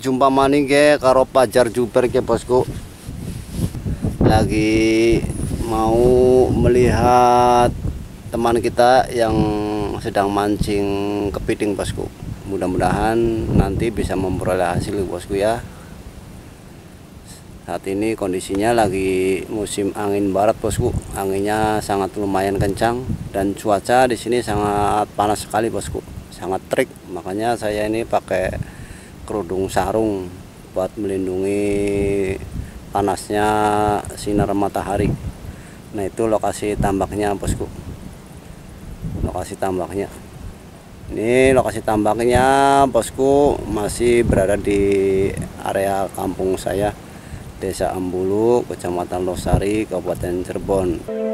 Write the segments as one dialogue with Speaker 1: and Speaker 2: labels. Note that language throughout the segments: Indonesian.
Speaker 1: jumpa maning ke karo Pajar Juber ke bosku. Lagi mau melihat teman kita yang sedang mancing kepiting bosku. Mudah-mudahan nanti bisa memperoleh hasil bosku ya. Saat ini kondisinya lagi musim angin barat bosku. Anginnya sangat lumayan kencang dan cuaca di sini sangat panas sekali bosku. Sangat terik, makanya saya ini pakai kerudung sarung buat melindungi panasnya sinar matahari. Nah, itu lokasi tambaknya bosku. Lokasi tambaknya. Ini lokasi tambaknya bosku masih berada di area kampung saya, Desa Ambulu, Kecamatan Losari, Kabupaten Cirebon.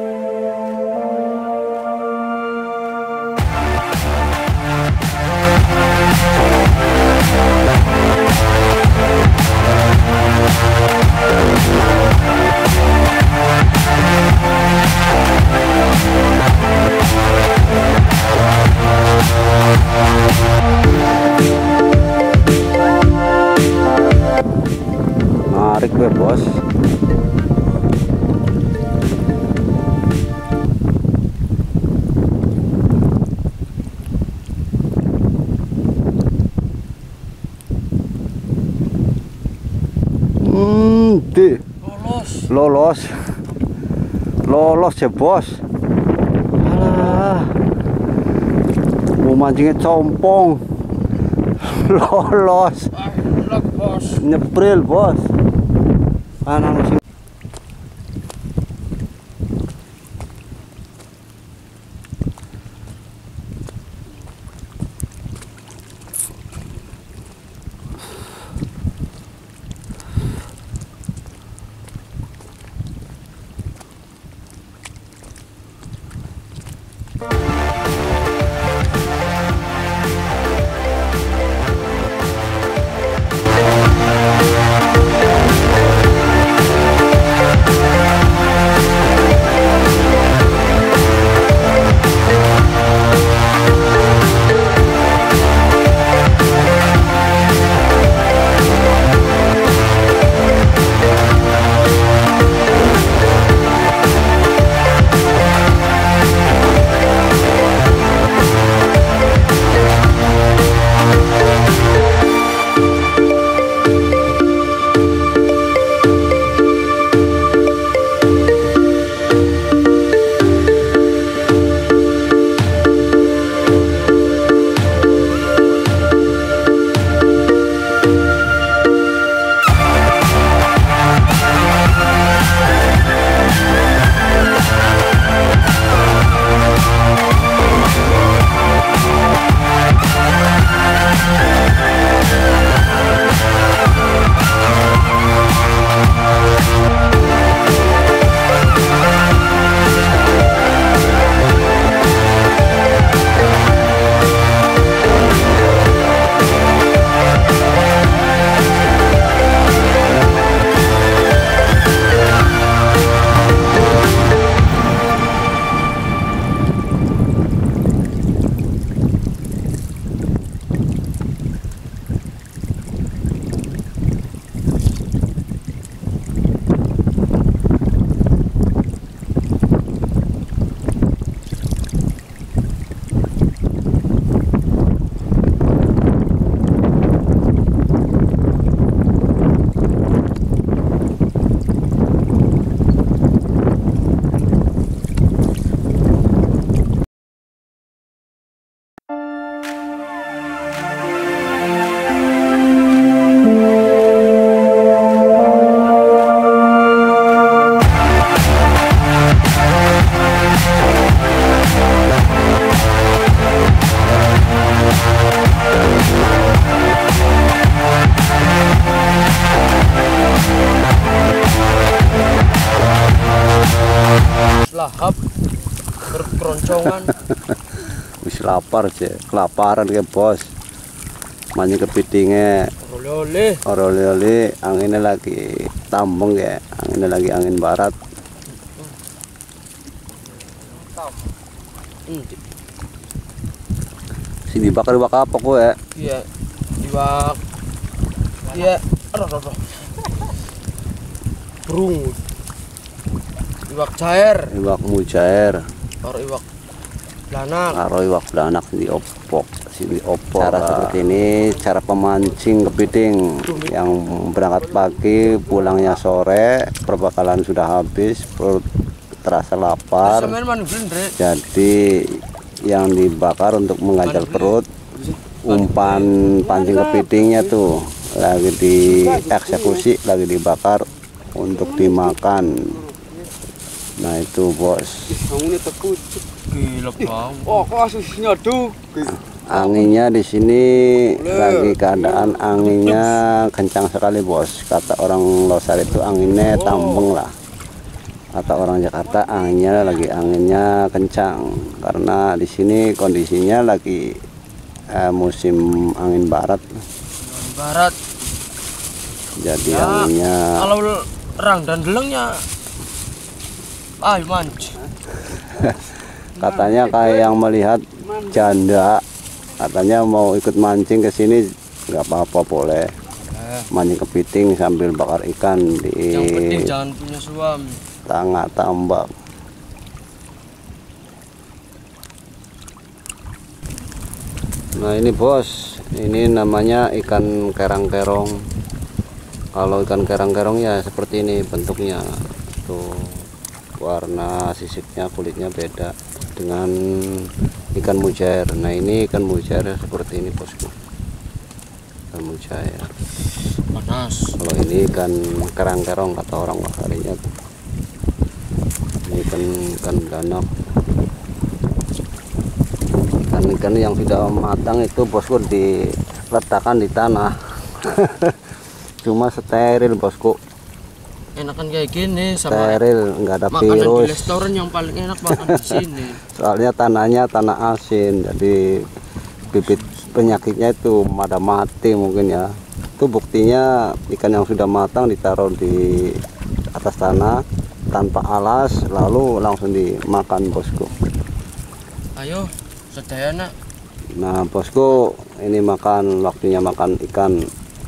Speaker 1: Narik gue bos. Lolos ya bos. Alah, mau mancingnya compong. Lolos. Nyebril bos. Kanan sini.
Speaker 2: Lahap berkeroncongan.
Speaker 1: Wis lapar sih, kelaparan ke bos. Mancing kepitingnya. Orole, anginnya lagi tambeng ya, anginnya lagi angin barat.
Speaker 2: Sini
Speaker 1: dibakar apa kok ya?
Speaker 2: Iya, dibak Iya, aduh. Burung. Iwak cair.
Speaker 1: Iwak mujair.
Speaker 2: Karo iwak lanak.
Speaker 1: Karo iwak belanak diopok. Cara seperti ini cara pemancing kepiting yang berangkat pagi pulangnya sore, perbekalan sudah habis, perut terasa lapar, jadi yang dibakar untuk mengganjal perut. Umpan pancing kepitingnya tuh lagi dieksekusi, lagi dibakar untuk dimakan. Nah itu bos,
Speaker 2: Gila banget.
Speaker 3: Oh, kasusnya tuh.
Speaker 1: anginnya di sini lagi keadaan anginnya kencang sekali bos. Kata orang Losar itu anginnya tambeng lah. Kata orang Jakarta anginnya kencang karena di sini kondisinya lagi musim angin barat.
Speaker 2: Barat.
Speaker 1: Jadi
Speaker 2: Ya,
Speaker 1: anginnya
Speaker 2: kalau rang dan delengnya manj.
Speaker 1: katanya kayak yang melihat janda, katanya mau ikut mancing ke sini nggak apa-apa, boleh mancing kepiting sambil bakar ikan di
Speaker 2: Yang penting jangan punya suami.
Speaker 1: tengah tambak. Nah ini bos, ini namanya ikan kerang-kerong. Kalau ikan kerang-kerong ya seperti ini bentuknya, tuh warna sisiknya, kulitnya beda dengan ikan mujair. Nah ini ikan mujair seperti ini bosku, ikan mujair.
Speaker 2: Panas.
Speaker 1: Kalau ini ikan kerang-kerong kata orang Wasarinya tuh. Ini ikan belanak. Ikan yang sudah matang itu bosku diletakkan di tanah. Cuma steril bosku,
Speaker 2: Enakan kayak gini sama
Speaker 1: steril, nggak ada
Speaker 2: makanan di
Speaker 1: virus.
Speaker 2: restoran yang paling enak makan di sini.
Speaker 1: Soalnya tanahnya tanah asin, jadi bibit penyakitnya itu pada mati mungkin ya. Itu buktinya ikan yang sudah matang ditaruh di atas tanah tanpa alas, lalu langsung dimakan bosku.
Speaker 2: Ayo, sedayana.
Speaker 1: Nah bosku, ini waktunya makan ikan.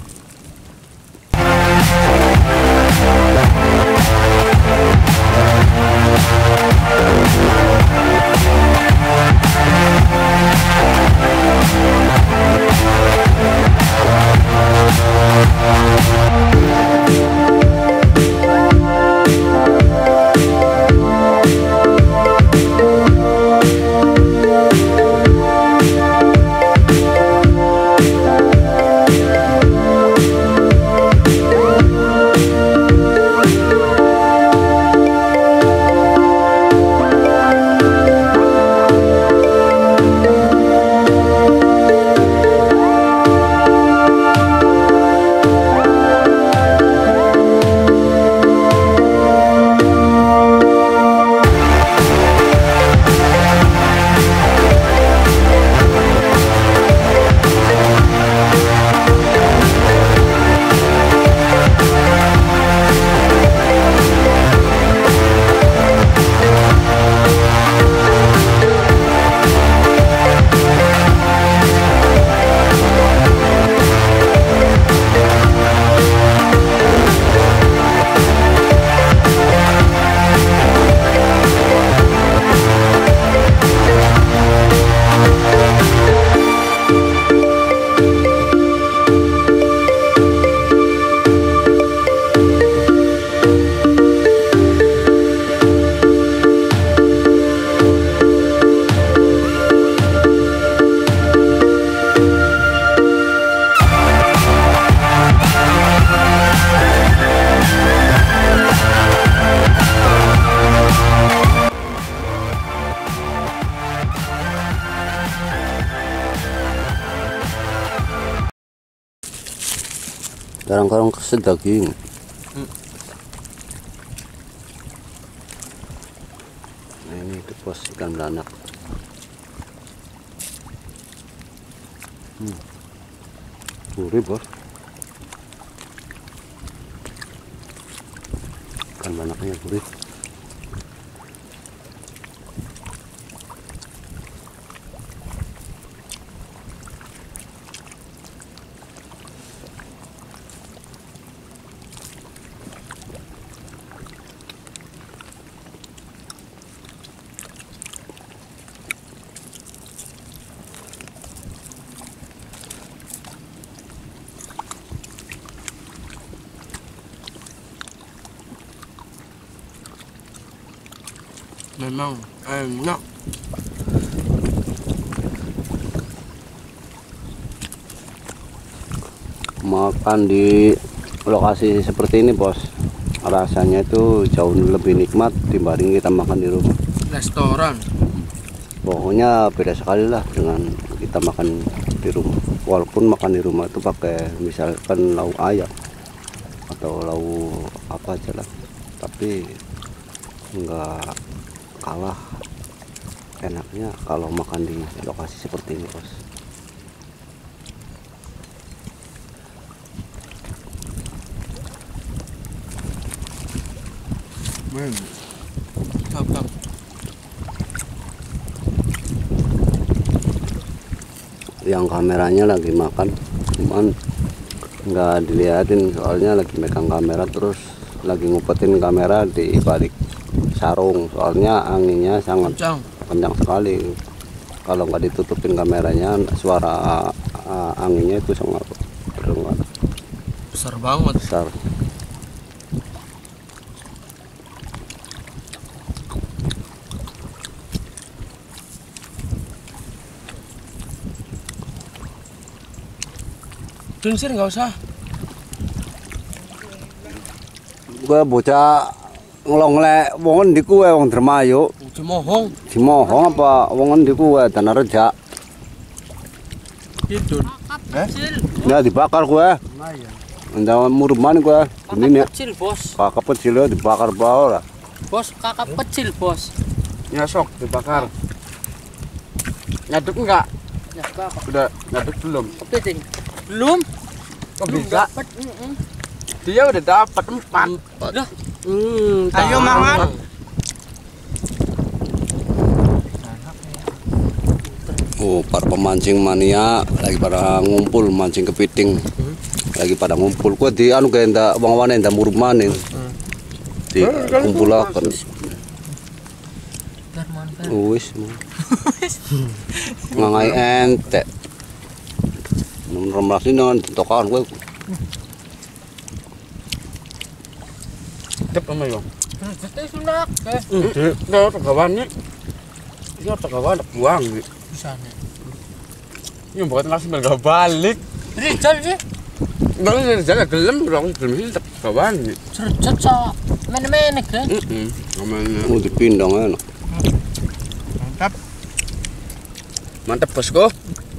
Speaker 1: Karang-karang keset daging. Nah ini itu bos ikan belanak. Gurih bos. Ikan belanaknya gurih.
Speaker 2: Memang enak.
Speaker 1: Makan di lokasi seperti ini bos, rasanya itu jauh lebih nikmat dibanding kita makan di rumah.
Speaker 2: Restoran.
Speaker 1: Pokoknya beda sekali lah dengan kita makan di rumah. Walaupun makan di rumah itu pakai misalkan lauk ayam atau lauk apa aja lah, tapi nggak kalah enaknya kalau makan di lokasi seperti ini bos.
Speaker 2: Mantap.
Speaker 1: Yang kameranya lagi makan, cuman nggak dilihatin soalnya lagi megang kamera, terus lagi ngumpetin kamera di balik sarung, soalnya anginnya sangat kencang sekali. Kalau nggak ditutupin kameranya, suara anginnya itu sangat
Speaker 2: Besar banget.
Speaker 1: besar.
Speaker 2: Dunsir nggak usah.
Speaker 1: Gue bocah ngelonglek wong ndi kuwe wong Dermayu.
Speaker 2: Cimohong.
Speaker 1: Cimohong apa wong ndi kuwe Tanah Reja.
Speaker 2: Itu.
Speaker 1: Ya dibakar gue. Ndak murman gue. Ini
Speaker 3: Kecil bos,
Speaker 1: kakak kecil ya dibakar bawah lah.
Speaker 3: bos kakap kecil bos.
Speaker 4: Nyasok dibakar. Nyaduk enggak?
Speaker 3: Ya kakap
Speaker 4: Udah nyaduk belum?
Speaker 3: kepiting. Belum?
Speaker 4: Kok bisa?
Speaker 3: Dapat.
Speaker 4: Dia udah dapat 4.
Speaker 3: Dah.
Speaker 4: Ayo mangan.
Speaker 1: Oh, para pemancing mania lagi pada ngumpul mancing kepiting. Lagi pada ngumpul. Gua di anu kayak ndak wong-wong ndak murmanin. Di kumpulaken. Wis. Ngangai ente. Nomor sini dengan tokan gue.
Speaker 4: Dep sama yo.
Speaker 3: Jadi sunak.
Speaker 4: Enggak tegawan nih. Ini tegawan buang nih.
Speaker 3: Bisa nih.
Speaker 4: Ini bukan langsung enggak balik.
Speaker 3: Rijal sih.
Speaker 4: Enggak jaga gelem dong, gelem ini tegawan nih.
Speaker 3: Serjat sa. Menek kan.
Speaker 4: Namanya.
Speaker 1: Oh, dipindang enak.
Speaker 4: Mantap bosku.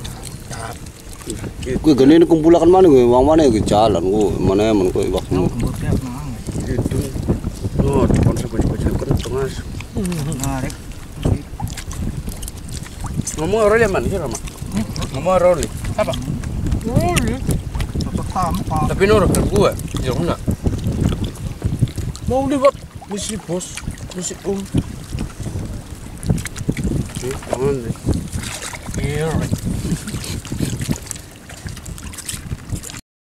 Speaker 1: Gue gini ini kumpulakan mana gue, wang mana gue jalan gue, mana yang gue waktu.
Speaker 4: Itu. Oh, depan baju-baju kentong as.
Speaker 3: Menarik.
Speaker 4: Ngomong Roli mana sih Rama? Ngomong Roli.
Speaker 3: Apa? Boleh.
Speaker 4: Tapi nurut ke gue, ya enggak. Mau dibuat misi bos, misi tangan deh.
Speaker 3: Iya.